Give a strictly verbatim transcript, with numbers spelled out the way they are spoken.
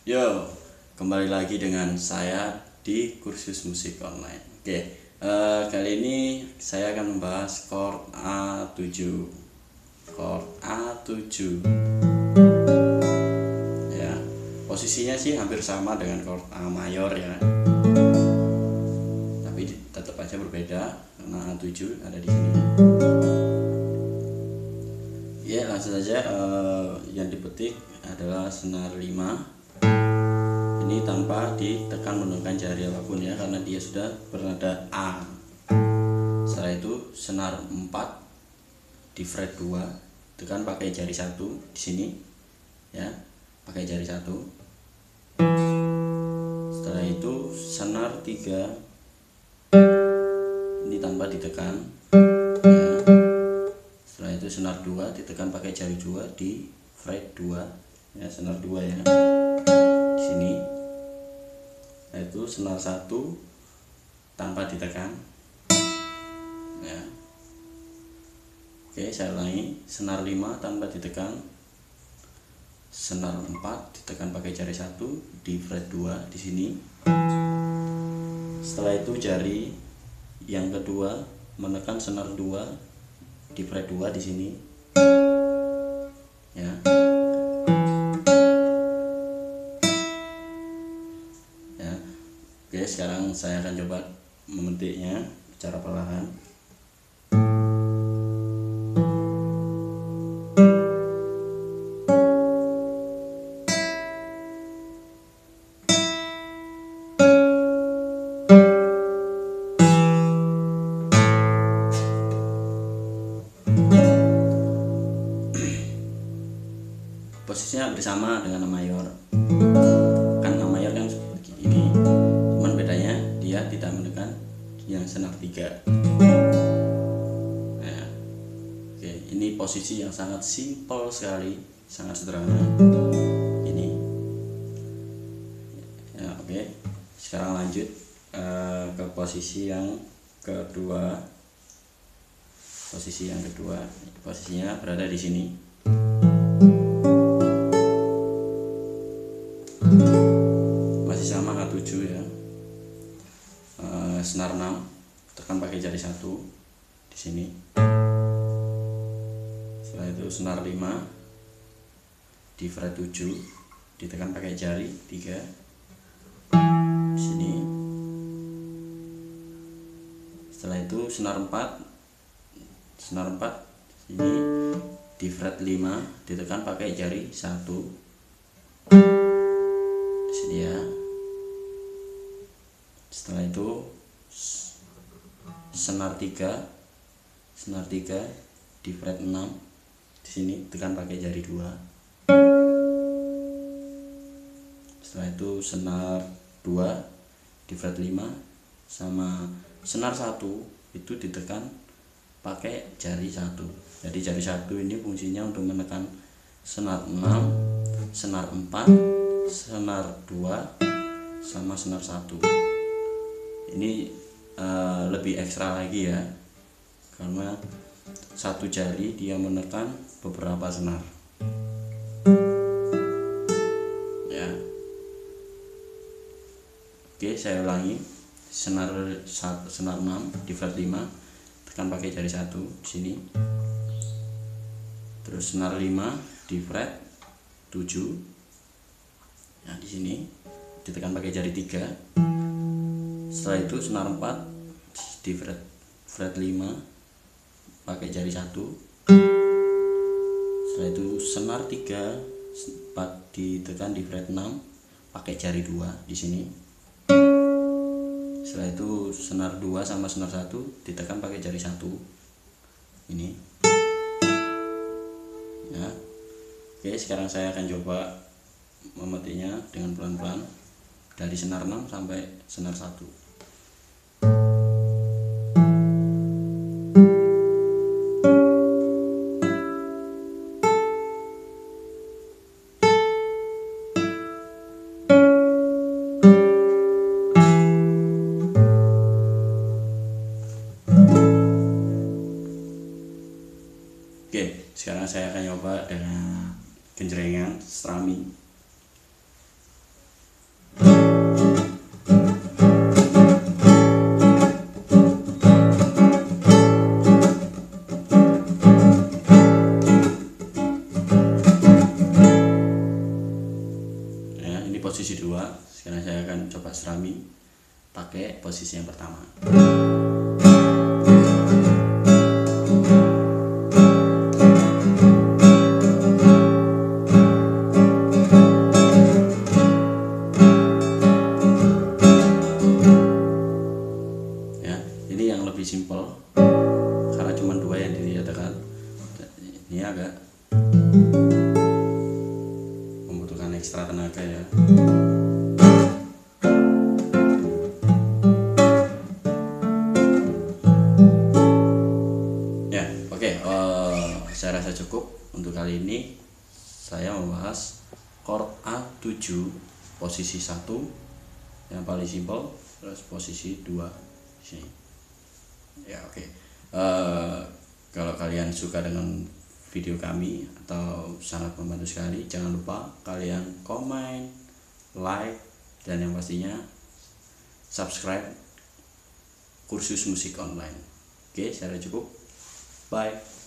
Yo, kembali lagi dengan saya di kursus musik online. Oke, eh, kali ini saya akan membahas chord A tujuh. Chord A tujuh. Ya, posisinya sih hampir sama dengan chord A mayor ya. Tapi tetap aja berbeda karena A tujuh ada di sini. Ya, langsung saja eh, yang dipetik adalah senar lima. Ini tanpa ditekan menggunakan jari apapun ya, karena dia sudah bernada A. Setelah itu senar empat di fret dua, tekan pakai jari satu di sini ya, pakai jari satu. Setelah itu senar tiga, ini tanpa ditekan ya. Setelah itu senar dua ditekan pakai jari dua di fret dua ya, senar dua ya di sini. Itu senar satu tanpa ditekan ya. Oke, saya ulangi, senar lima tanpa ditekan, senar empat ditekan pakai jari satu di fret dua di sini. Setelah itu jari yang kedua menekan senar dua di fret dua di sini ya. Oke, sekarang saya akan coba memetiknya secara perlahan. Posisinya hampir sama dengan A mayor. Kan A mayor kan seperti ini, cuman bedanya dia tidak menekan yang senar tiga. Nah, oke, ini posisi yang sangat simpel sekali, sangat sederhana. Ini ya, oke. Sekarang lanjut uh, ke posisi yang kedua. Posisi yang kedua, posisinya berada di sini. Masih sama A tujuh ya. Uh, senar enam tekan pakai jari satu di sini. Setelah itu senar lima di fret tujuh ditekan pakai jari tiga di sini. Setelah itu senar empat senar empat ini di fret lima ditekan pakai jari satu di sini ya. Setelah itu senar tiga senar tiga di fret enam di sini tekan pakai jari dua. Setelah itu senar dua di fret lima sama senar satu itu ditekan pakai jari satu. Jadi jari satu ini fungsinya untuk menekan senar enam, senar empat, senar dua sama senar satu. Ini uh, lebih ekstra lagi ya, karena satu jari dia menekan beberapa senar ya. Oke, saya ulangi, senar satu, senar enam di fret lima tekan pakai jari satu di sini. Terus senar lima di fret tujuh ya, di sini ditekan pakai jari tiga. Setelah itu senar empat di fret fret lima pakai jari satu. Setelah itu senar tiga empat ditekan di fret enam pakai jari dua di sini. Setelah itu senar dua sama senar satu ditekan pakai jari satu ini ya. Oke, sekarang saya akan coba memetiknya dengan pelan-pelan dari senar enam sampai senar satu. Oke, sekarang saya akan coba dengan genjrengan strumming. posisi dua. Sekarang saya akan coba strumming pakai posisi yang pertama. Ya, ini yang lebih simpel karena cuma dua yang ditiadakan. Ini agak membutuhkan ekstra tenaga ya. Ya, oke, okay, uh, saya rasa cukup untuk kali ini. Saya membahas chord A tujuh posisi satu yang paling simpel, terus posisi dua sini. Ya, oke. Okay. Uh, kalau kalian suka dengan video kami atau sangat membantu sekali, jangan lupa kalian komen, like, dan yang pastinya subscribe kursus musik online. Oke, saya cukup. Bye.